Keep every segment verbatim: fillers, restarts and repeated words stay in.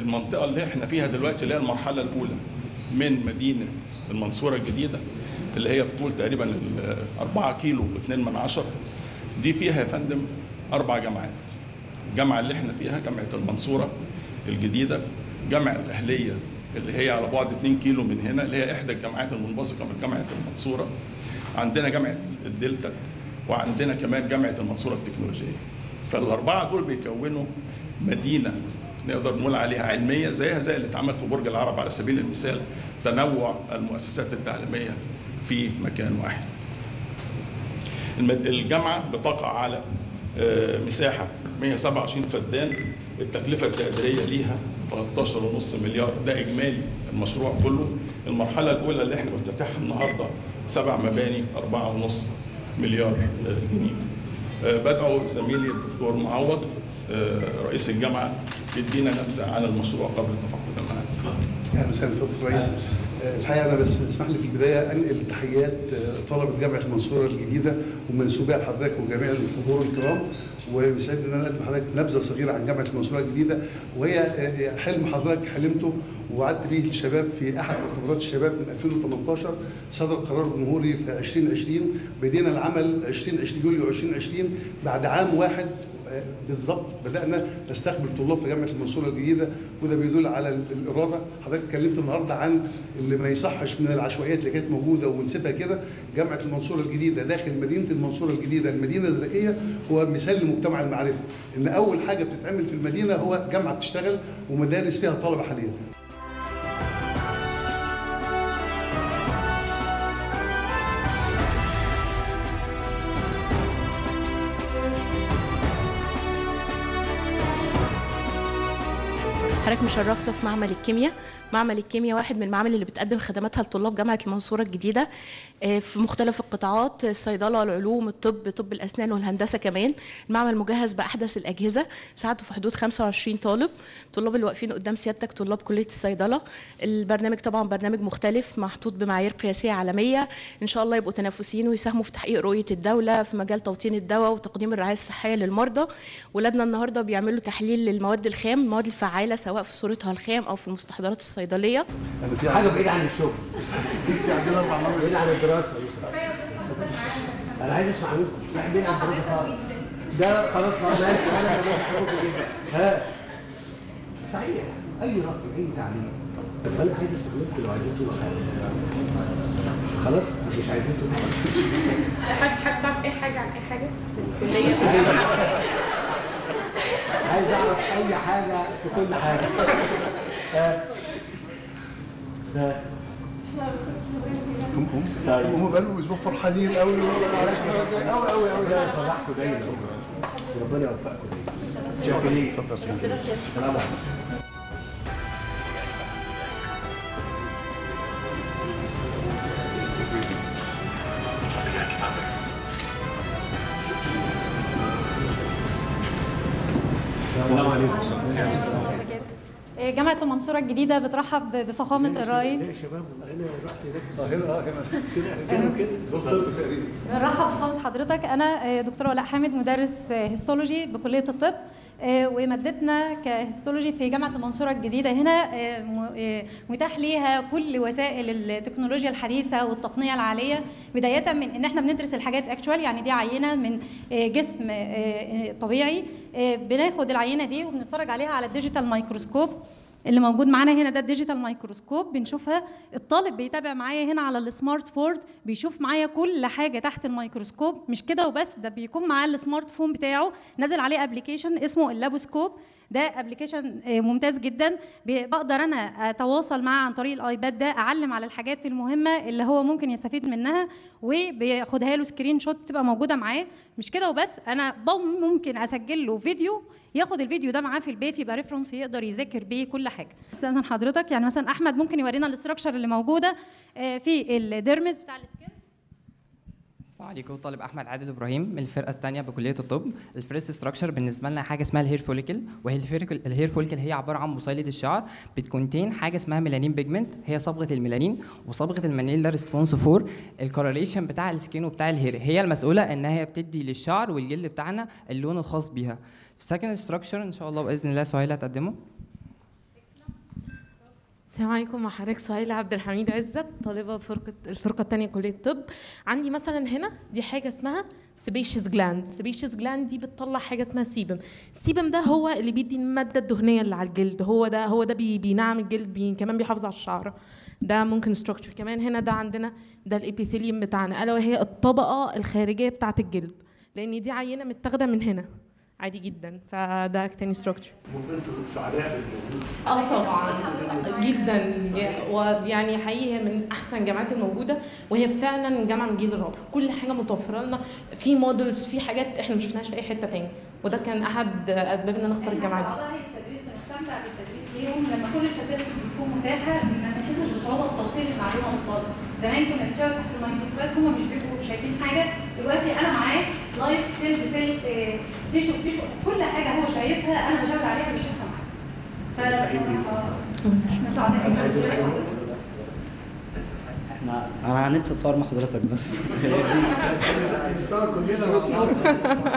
المنطقه اللي احنا فيها دلوقتي اللي هي المرحله الاولى من مدينه المنصوره الجديده اللي هي بطول تقريبا أربعة كيلو واثنين من عشرة، دي فيها يا فندم اربع جامعات. الجامعه اللي احنا فيها جامعه المنصوره الجديده، جامعه الاهليه اللي هي على بعد اثنين كيلو من هنا اللي هي احدى الجامعات المنبثقه من جامعه المنصوره، عندنا جامعه الدلتا، وعندنا كمان جامعه المنصوره التكنولوجيه. فالاربعه دول بيكونوا مدينه نقدر نقول عليها علميه زيها زي اللي اتعمل في برج العرب على سبيل المثال، تنوع المؤسسات التعليميه في مكان واحد. الجامعه بتقع على مساحه مئة وسبعة وعشرين فدان، التكلفه التقديريه ليها ثلاثة عشر فاصلة خمسة مليار، ده اجمالي المشروع كله. المرحله الاولى اللي احنا بنفتتحها النهارده سبع مباني أربعة فاصلة خمسة مليار جنيه. بدعو زميلي الدكتور معوض رئيس الجامعه يدينا نبذه عن المشروع قبل التفقد معاك. اهلا وسهلا فضيله الرئيس. الحقيقه انا بس اسمح لي في البدايه انقل تحيات طلبه جامعه المنصوره الجديده ومنسوبيها لحضرتك وجميع الحضور الكرام، ويسعدني ان انا اقدم لحضرتك نبذه صغيره عن جامعه المنصوره الجديده، وهي حلم حضرتك حلمته ووعدت به الشباب في احد مؤتمرات الشباب من ألفين وثمانية عشر. صدر قرار جمهوري في ألفين وعشرين، بدينا العمل ألفين وعشرين يوليو ألفين وعشرين، بعد عام واحد بالظبط بدانا نستقبل طلاب في جامعه المنصوره الجديده، وده بيدل على الاراده. حضرتك اتكلمت النهارده عن اللي ما يصحش من العشوائيات اللي كانت موجوده ونسيبها كده. جامعه المنصوره الجديده داخل مدينه المنصوره الجديده المدينه الذكيه هو مثال لمجتمع المعرفه، ان اول حاجه بتتعمل في المدينه هو جامعه بتشتغل ومدارس فيها طلبه حاليا. حضرتك مشرفنا في معمل الكيمياء. معمل الكيمياء واحد من المعامل اللي بتقدم خدماتها لطلاب جامعه المنصوره الجديده في مختلف القطاعات، الصيدله، العلوم، الطب، طب الاسنان والهندسه كمان. المعمل مجهز باحدث الاجهزه، ساعته في حدود خمسة وعشرين طالب. طلاب اللي واقفين قدام سيادتك طلاب كليه الصيدله. البرنامج طبعا برنامج مختلف محطوط بمعايير قياسيه عالميه، ان شاء الله يبقوا تنافسيين ويساهموا في تحقيق رؤيه الدوله في مجال توطين الدواء وتقديم الرعايه الصحيه للمرضى. ولادنا النهارده بيعملوا تحليل للمواد الخام، المواد الفعاله سواء في صورتها الخام او في المستحضرات الصيدليه. حاجه بعيده عن الشغل، بعيده عن الدراسه. انا عايز اسمع منكم، بعيد عن الدراسه خالص. ده خلاص خلاص انا بحبكم جدا. ها صحيح، اي راي اي تعليق، فانا عايز استخدمكم لو عايزين تقولوا حاجه. خلاص مش عايزين تقولوا حاجه. حابب تعرف اي حاجه عن اي حاجه في الكليه؟ عايز اعرف اي حاجه في كل حاجه. ده هم هم هم بقالهم اسبوع فرحانين قوي قوي قوي قوي. ده فرحكم دايما، ربنا يوفقكم دايما. شاكرين. اتفضل. السلام عليكم. السلام عليكم. جامعة المنصورة الجديدة بترحب بفخامة الرئيس. يا شباب انا رحت هناك. اه هنا اه هنا كده كده كده دكتور تقريبا. بنرحب بفخامة حضرتك. أنا دكتورة ولاء حامد، مدرس هيستولوجي بكلية الطب، ومادتنا كهيستولوجي في جامعة المنصورة الجديدة هنا متاح ليها كل وسائل التكنولوجيا الحديثة والتقنية العالية، بداية من إن احنا بندرس الحاجات اكشوال، يعني دي عينة من جسم طبيعي، بناخد العينة دي وبنتفرج عليها على الديجيتال مايكروسكوب اللي موجود معانا هنا. ده الديجيتال مايكروسكوب بنشوفها. الطالب بيتابع معايا هنا على السمارت بورد، بيشوف معايا كل حاجه تحت الميكروسكوب. مش كده وبس، ده بيكون معاه السمارت فون بتاعه نازل عليه ابلكيشن اسمه اللابوسكوب. ده ابلكيشن ممتاز جدا، بقدر انا اتواصل معاه عن طريق الايباد ده، اعلم على الحاجات المهمه اللي هو ممكن يستفيد منها، وبياخدها له سكرين شوت تبقى موجوده معاه. مش كده وبس، انا ممكن اسجل له فيديو، ياخد الفيديو ده معاه في البيت يبقى ريفرنس يقدر يذاكر بيه كل حاجه. استاذن حضرتك، يعني مثلا احمد ممكن يورينا الاستراكشر اللي موجوده في الديرمز بتاع السكين. السلام عليكم. طالب احمد عادل ابراهيم من الفرقه الثانيه بكليه الطب. الفيرست ستراكشر بالنسبه لنا حاجه اسمها الهير فوليكل، وهي الهير فوليكل هي عباره عن بصيله الشعر بتكونتين حاجه اسمها ميلانين بيجمنت، هي صبغه الميلانين، وصبغه الميلانين ده ريسبونس فور الكورليشن بتاع السكين وبتاع الهير، هي المسؤوله ان هي بتدي للشعر والجلد بتاعنا اللون الخاص بيها. سكند ستراكشر ان شاء الله باذن الله سهيله هتقدمه. السلام عليكم، مع حضرتك سهيلة عبد الحميد عزت، طالبة فرقة الفرقة الثانية كلية الطب. عندي مثلا هنا دي حاجة اسمها سيبيشيس جلاند. سيبيشيس جلاند دي بتطلع حاجة اسمها سيبم. السيبم ده هو اللي بيدي المادة الدهنية اللي على الجلد، هو ده هو ده بي بينعم الجلد، بي كمان بيحافظ على الشعر. ده ممكن ستراكشر. كمان هنا ده عندنا ده الابيثيليوم بتاعنا، الا وهي الطبقة الخارجية بتاعة الجلد، لأن دي عينة متاخدة من هنا عادي جدا، فده تاني ستراكشر. ممكن تكون سعداء بالموجود؟ اه طبعا جدا، ويعني حقيقي من احسن الجامعات الموجوده، وهي فعلا جامعه من جيل الرابع، كل حاجه متوفره لنا، في مودلز، في حاجات احنا ما شفناهاش في اي حته تاني، وده كان احد اسباب ان انا اختار الجامعه دي. التدريس بنستمتع بالتدريس ليهم لما كل الفاسيلتيز بتكون متاحه، ما بنحسش بصعوبه في توصيل المعلومه للطالب. زمان كنا بنشوف تحت الميكروسكوبات هم مش بيبقوا شايفين حاجه، دلوقتي انا معاه لايف ستيل بسيل تيشو تيشو كل حاجه هو شايفها انا بشاور عليها بيشوفها معايا. احنا سعداء. عايزين حاجه؟ احنا انا نفسي اتصور مع حضرتك بس. نتصور كلنا مع بعض.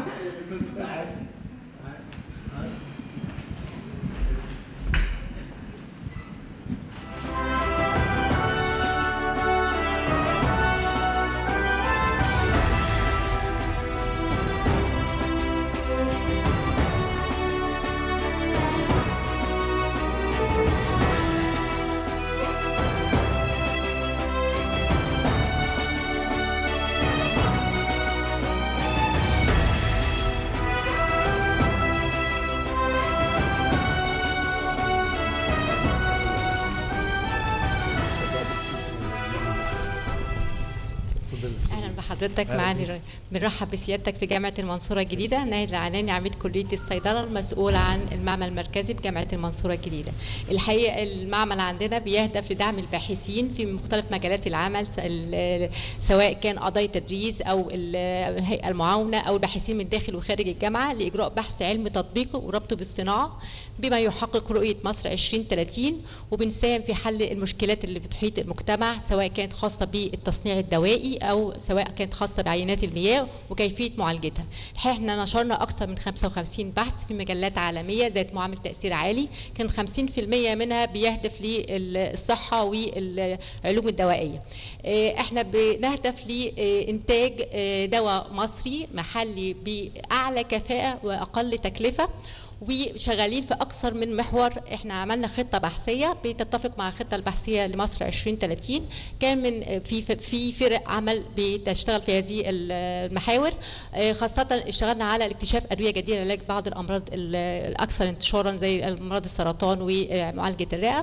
حضرتك معانا، بنرحب بسيادتك في جامعه المنصوره الجديده. ناهد العناني عميد كليه الصيدله المسؤول عن المعمل المركزي بجامعه المنصوره الجديده. الحقيقه المعمل عندنا بيهدف لدعم الباحثين في مختلف مجالات العمل، سواء كان اعضاء التدريس او الهيئه المعاونه او الباحثين من داخل وخارج الجامعه، لاجراء بحث علمي تطبيقي وربطه بالصناعه بما يحقق رؤيه مصر عشرين ثلاثين، وبنساهم في حل المشكلات اللي بتحيط المجتمع، سواء كانت خاصه بالتصنيع الدوائي او سواء كانت خاصه بعينات المياه وكيفيه معالجتها. الحقيقه احنا نشرنا اكثر من خمسة وخمسين بحث في مجلات عالميه ذات معامل تاثير عالي، كان خمسين بالمئة منها بيهدف للصحه والعلوم الدوائيه. احنا بنهدف لانتاج دواء مصري محلي باعلى كفاءه واقل تكلفه، وشغالين في اكثر من محور. احنا عملنا خطه بحثيه بتتفق مع الخطه البحثيه لمصر عشرين ثلاثين، كان من في في فرق عمل بتشتغل في هذه المحاور، خاصه اشتغلنا على اكتشاف ادويه جديده لعلاج بعض الامراض الاكثر انتشارا زي امراض السرطان ومعالجه الرئه.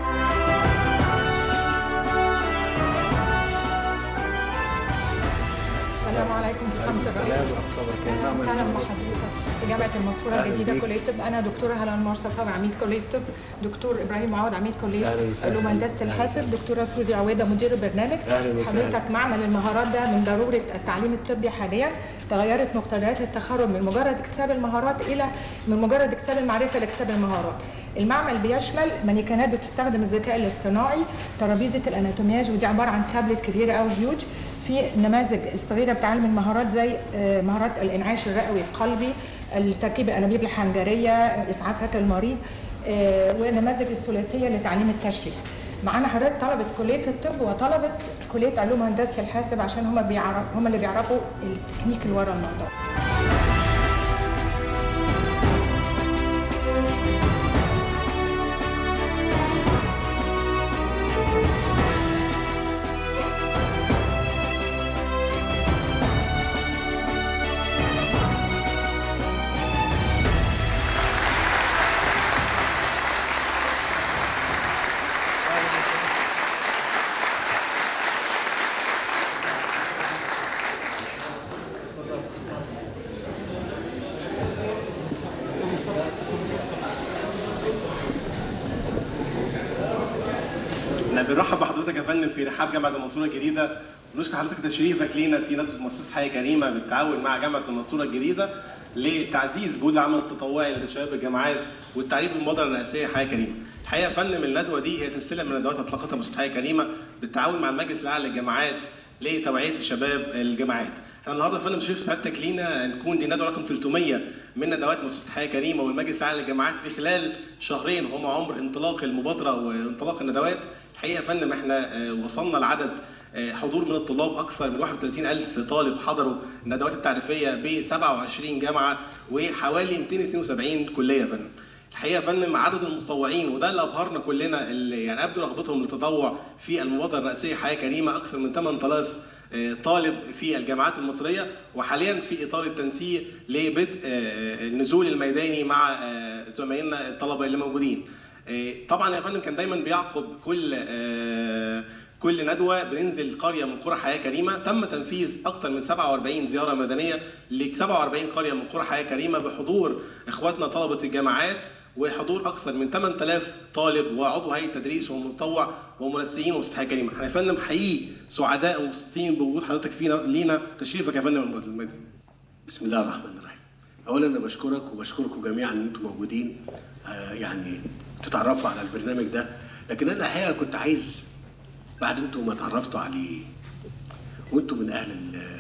السلام عليكم فخامة الرئيس. اهلا وسهلا بحضرتك في جامعة المنصورة الجديدة كلية الطب. أنا دكتورة هلال مرصفة عميد كلية الطب، دكتور إبراهيم عوض عميد كلية علوم هندسة الحاسب، دكتورة سوزي عويدة مدير البرنامج. حضرتك معمل المهارات ده من ضرورة التعليم الطبي حاليا، تغيرت مقتضيات التخرج من مجرد اكتساب المهارات إلى من مجرد اكتساب المعرفة لاكتساب المهارات. المعمل بيشمل مانيكانات بتستخدم الذكاء الاصطناعي، ترابيزة الأناتومياج ودي عبارة عن تابلت كبيرة أو هيوج، في النماذج الصغيره بتعلم المهارات زي مهارات الانعاش الرئوي القلبي، التركيب الانابيب الحنجريه، اسعافات المريض، ونماذج الثلاثيه لتعليم التشريح. معانا حضرتك طلبه كليه الطب وطلبه كليه علوم هندسه الحاسب، عشان هم بيعرف هم اللي بيعرفوا التكنيك اللي ورا الموضوع. بنرحب بحضرتك يا فندم في رحاب جامعه المنصوره الجديده، ونشكر حضرتك تشريفك لينا في ندوه مؤسسه حياه كريمه بالتعاون مع جامعه المنصوره الجديده لتعزيز جهود العمل التطوعي لدى شباب الجامعات والتعريف بالمبادره الرئاسيه حياه كريمه. الحقيقه يا فندم الندوه دي هي سلسله من الندوات اطلقتها مؤسسه حياه كريمه بالتعاون مع المجلس الاعلى للجامعات لتوعيه شباب الجامعات. احنا النهارده يا فندم شريف سعادتك لينا نكون دي ندوه رقم ثلاثمئة من ندوات مؤسسه حياه كريمه والمجلس الاعلى للجامعات في خلال شهرين هم عمر انطلاق المبادره وانطلاق الندوات. الحقيقه يا فندم احنا وصلنا لعدد حضور من الطلاب اكثر من واحد وثلاثين ألف طالب حضروا الندوات التعريفيه ب سبعة وعشرين جامعه وحوالي مئتين واثنين وسبعين كليه يا فندم. الحقيقه يا فندم عدد المتطوعين وده اللي ابهرنا كلنا اللي يعني ابدوا رغبتهم للتطوع في المبادره الرئاسيه حياه كريمه، اكثر من ثمانية آلاف طالب في الجامعات المصريه، وحاليا في اطار التنسيق لبدء النزول الميداني مع زمايلنا الطلبه اللي موجودين. طبعا يا فندم كان دايما بيعقب كل كل ندوه بننزل قريه من قرى حياه كريمه. تم تنفيذ اكثر من سبعة وأربعين زياره مدنيه ل سبعة وأربعين قريه من قرى حياه كريمه بحضور اخواتنا طلبه الجامعات وحضور اكثر من ثمانية آلاف طالب وعضو هيئه تدريس ومتطوع ومنسقين ومؤسسه حياه كريمه. احنا يا فندم حقيقي سعداء ومبسوطين بوجود حضرتك فينا لينا، تشريفك يا فندم المدني. بسم الله الرحمن الرحيم. اولا انا بشكرك وبشكركم جميعا ان انتم موجودين آه يعني تتعرفوا على البرنامج ده، لكن انا الحقيقه كنت عايز بعد انتم ما اتعرفتوا عليه وانتم من اهل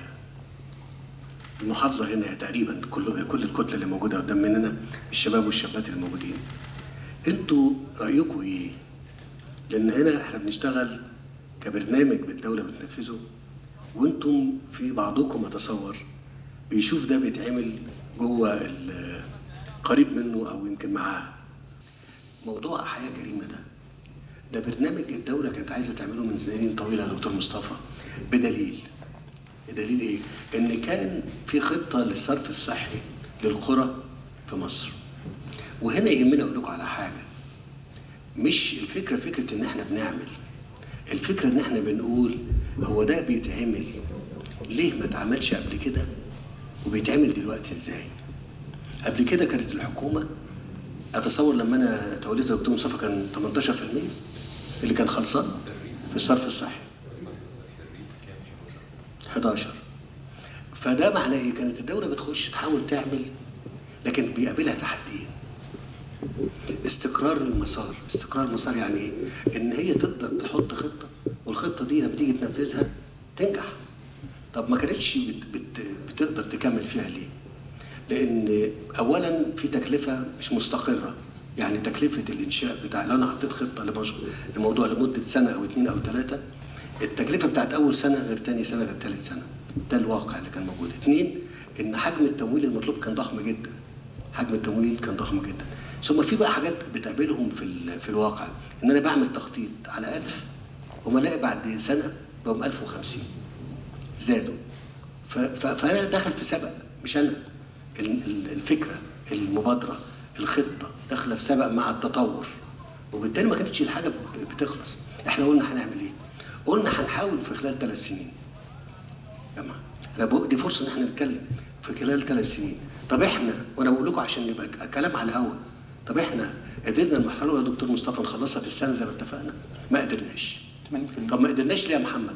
المحافظه هنا تقريبا كل كل الكتله اللي موجوده قدام مننا الشباب والشابات الموجودين، انتوا رايكم ايه؟ لان هنا احنا بنشتغل كبرنامج بالدوله بتنفذه، وانتم في بعضكم اتصور بيشوف ده بيتعمل جوه قريب منه او يمكن معاه. موضوع حياه كريمه ده ده برنامج الدوله كانت عايزه تعمله من سنين طويله يا دكتور مصطفى، بدليل بدليل ايه؟ ان كان في خطه للصرف الصحي للقرى في مصر. وهنا يهمنا اقول لكم على حاجه، مش الفكره فكره ان احنا بنعمل، الفكره ان احنا بنقول هو ده بيتعمل ليه ما اتعملش قبل كده وبيتعمل دلوقتي ازاي؟ قبل كده كانت الحكومه اتصور لما انا توليت يا دكتور مصطفى كان ثمانية عشر بالمئة اللي كان خلصان في الصرف الصحي أحد عشر. فده معناه ايه؟ كانت الدوله بتخش تحاول تعمل لكن بيقابلها تحديين. استقرار المسار، استقرار المسار يعني ايه؟ ان هي تقدر تحط خطه والخطه دي لما تيجي تنفذها تنجح. طب ما كانتش بت بت بتقدر تكمل فيها ليه؟ لان اولا في تكلفه مش مستقره، يعني تكلفه الانشاء بتاع لو انا حطيت خطه لموضوع لمده سنه او اثنين او ثلاثه، التكلفه بتاعت اول سنه غير ثاني سنه غير ثالث سنه. ده الواقع اللي كان موجود. اثنين، ان حجم التمويل المطلوب كان ضخم جدا. حجم التمويل كان ضخم جدا. ثم في بقى حاجات بتقابلهم في في الواقع، ان انا بعمل تخطيط على ألف وما الاقي بعد سنه بقوا ألف وخمسين زادوا. فانا داخل في سبق، مش انا. الفكره، المبادره، الخطه داخله في سبق مع التطور، وبالتالي ما كانتش الحاجه بتخلص. احنا قلنا هنعمل ايه؟ قلنا هنحاول في خلال ثلاث سنين. جماعه انا بقول دي فرصه ان احنا نتكلم في خلال ثلاث سنين. طب احنا وانا بقول لكم عشان يبقى كلام على الهوا، طب احنا قدرنا المرحله يا دكتور مصطفى نخلصها في السنه زي ما اتفقنا؟ ما قدرناش. طب ما قدرناش ليه يا محمد؟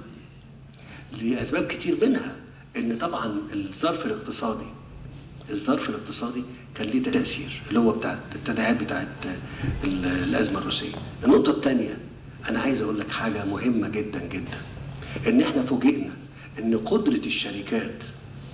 لاسباب كتير، منها ان طبعا الظرف الاقتصادي الظرف الاقتصادي كان ليه تاثير اللي هو بتاعت التداعيات بتاعت الازمه الروسيه. النقطه الثانيه انا عايز اقول لك حاجه مهمه جدا جدا، ان احنا فوجئنا ان قدره الشركات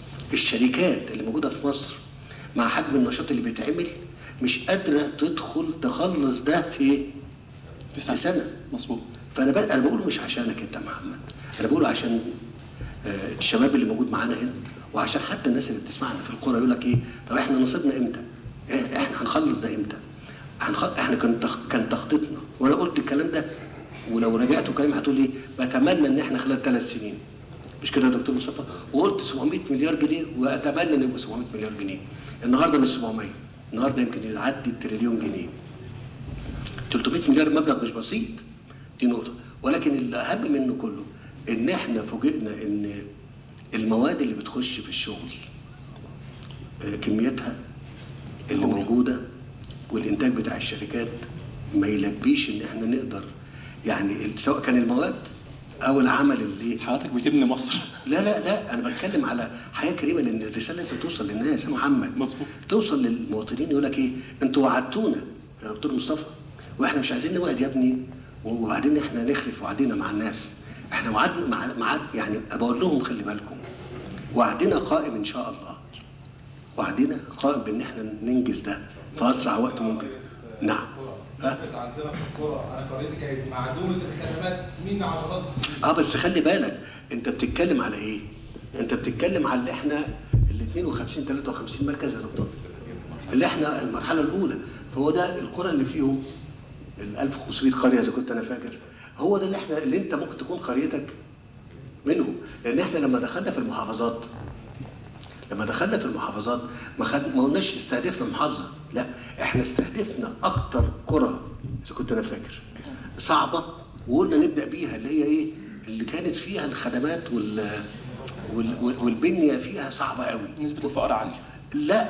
الشركات اللي موجوده في مصر مع حجم النشاط اللي بيتعمل مش قادره تدخل تخلص ده في في سنه, سنة. مظبوط. فانا بقى انا بقوله مش عشانك انت يا محمد، انا بقوله عشان آه الشباب اللي موجود معانا هنا، وعشان حتى الناس اللي بتسمعنا في القرى يقول لك ايه؟ طب احنا نصيبنا امتى؟ احنا هنخلص ده امتى؟ هنخل... احنا كان تخ... كان تخطيطنا، وانا قلت الكلام ده، ولو رجعتوا كلام هتقول ايه؟ بتمنى ان احنا خلال ثلاث سنين. مش كده يا دكتور مصطفى؟ وقلت سبعمئة مليار جنيه واتمنى ان يبقوا سبعمئة مليار جنيه. النهارده مش سبعمئة، النهارده يمكن يعدي التريليون جنيه. ثلاثمئة مليار مبلغ مش بسيط، دي نقطه، ولكن الاهم منه كله ان احنا فوجئنا ان المواد اللي بتخش في الشغل كميتها اللي موجوده والانتاج بتاع الشركات ما يلبيش ان احنا نقدر، يعني سواء كان المواد او العمل اللي حضرتك بتبني مصر. لا لا لا انا بتكلم على حياه كريمه، لان الرساله لازم توصل للناس يا محمد. مظبوط. توصل للمواطنين، يقول لك ايه؟ انتوا وعدتونا يا دكتور مصطفى واحنا مش عايزين نوعد يا ابني وبعدين احنا نخلف وعدينا مع الناس. احنا وعدنا مع, مع يعني بقول لهم خلي بالكم وعدنا قائم ان شاء الله. وعدنا قائم بان احنا ننجز ده في اسرع وقت ممكن. نعم. ها؟ عندنا في القرى انا قريتي كانت معدومه الخدمات من عشرات السنين. اه بس خلي بالك انت بتتكلم على ايه؟ انت بتتكلم على اللي احنا ال اثنين وخمسين ثلاثة وخمسين مركز يا دكتور. اللي احنا المرحله الاولى، فهو ده القرى اللي فيهم ال ألف وخمسمائة قريه اذا كنت انا فاكر، هو ده اللي احنا اللي انت ممكن تكون قريتك منهم. لان احنا لما دخلنا في المحافظات لما دخلنا في المحافظات ما خد ما قلناش استهدفنا محافظه، لا احنا استهدفنا اكتر قرى اذا كنت انا فاكر صعبه، وقلنا نبدا بيها اللي هي ايه؟ اللي كانت فيها الخدمات وال وال والبنيه فيها صعبه قوي. نسبه الفقر عاليه. لا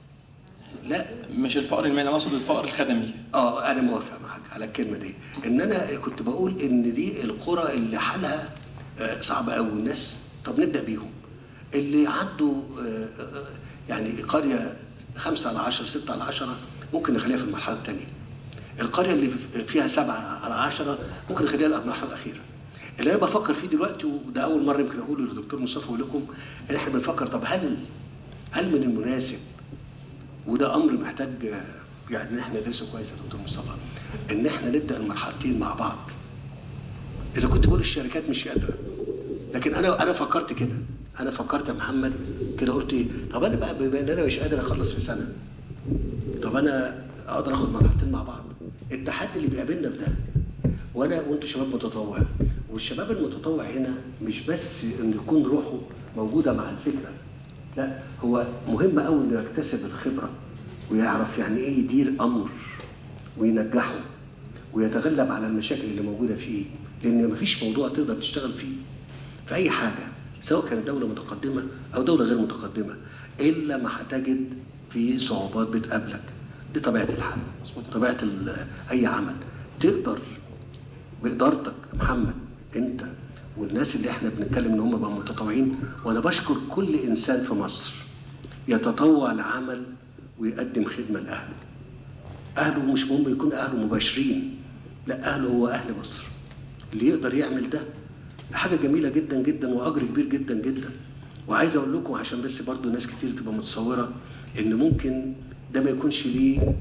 لا مش الفقر المالي، انا اقصد الفقر الخدمي. اه انا موافق معاك على الكلمه دي، ان انا كنت بقول ان دي القرى اللي حالها آه صعبه قوي الناس. طب نبدا بيهم اللي عنده آه آه يعني قريه خمسة على عشرة ستة على عشرة ممكن نخليها في المرحله الثانيه. القريه اللي فيها سبعة على عشرة ممكن نخليها في المرحله الاخيره. اللي انا بفكر فيه دلوقتي، وده اول مره يمكن اقوله للدكتور مصطفى ولكم، ان احنا بنفكر طب هل هل من المناسب، وده امر محتاج يعني ان احنا ندرسه كويس يا دكتور مصطفى، ان احنا نبدا المرحلتين مع بعض. اذا كنت بقول الشركات مش قادره، لكن انا انا فكرت كده، انا فكرت يا محمد كده، قلت ايه؟ طب انا بقى بما ان انا مش قادر اخلص في سنه، طب انا اقدر اخد مرحلتين مع بعض. التحدي اللي بيقابلنا في ده، وانا وانتوا شباب متطوع، والشباب المتطوع هنا مش بس ان يكون روحه موجوده مع الفكره، لا هو مهم قوي انه يكتسب الخبره ويعرف يعني ايه يدير امر وينجحه ويتغلب على المشاكل اللي موجوده فيه، لان مفيش موضوع تقدر تشتغل فيه في اي حاجه سواء كانت دوله متقدمه او دوله غير متقدمه الا ما هتجد في صعوبات بتقابلك. دي طبيعه الحال، طبيعه اي عمل. تقدر بإدارتك يا محمد انت والناس اللي احنا بنتكلم ان هم بقوا متطوعين، وانا بشكر كل انسان في مصر يتطوع لعمل ويقدم خدمه لاهله. اهله مش مهم يكون اهله مباشرين، لا اهله هو اهل مصر. اللي يقدر يعمل ده حاجه جميله جدا جدا واجر كبير جدا جدا. وعايز اقول لكم عشان بس برضو ناس كتير تبقى متصوره ان ممكن ده ما يكونش ليه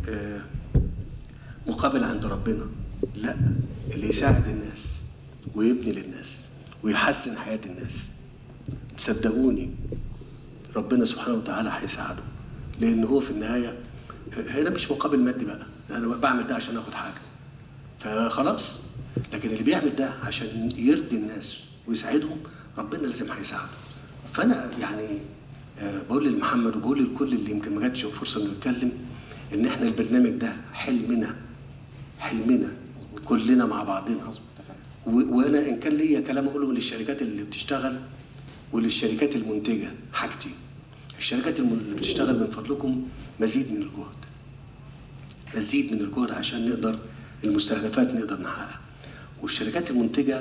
مقابل عند ربنا، لا اللي يساعد الناس ويبني للناس ويحسن حياة الناس، صدقوني ربنا سبحانه وتعالى هيساعده، لأن هو في النهاية هنا مش مقابل مادي بقى، أنا بعمل ده عشان آخد حاجة فخلاص، لكن اللي بيعمل ده عشان يرضي الناس ويساعدهم ربنا لازم هيساعده. فأنا يعني بقول لمحمد وبقول للكل اللي يمكن ما جاتش فرصة إنه يتكلم إن إحنا البرنامج ده حلمنا حلمنا كلنا مع بعضنا. وانا ان كان ليا كلام اقوله للشركات اللي بتشتغل وللشركات المنتجه حاجتين. الشركات اللي بتشتغل من فضلكم مزيد من الجهد، مزيد من الجهد عشان نقدر المستهدفات نقدر نحققها. والشركات المنتجه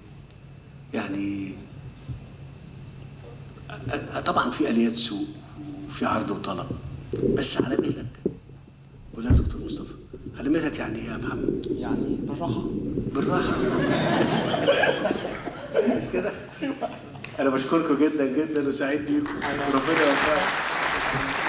يعني طبعا في اليات سوق وفي عرض وطلب، بس على مهلك. قول يا دكتور مصطفى على مهلك يعني ايه يا محمد؟ يعني بالراحه بالراحه مش كده؟ انا بشكركم جدا جدا وسعيد بيكم، ربنا يوفقكم.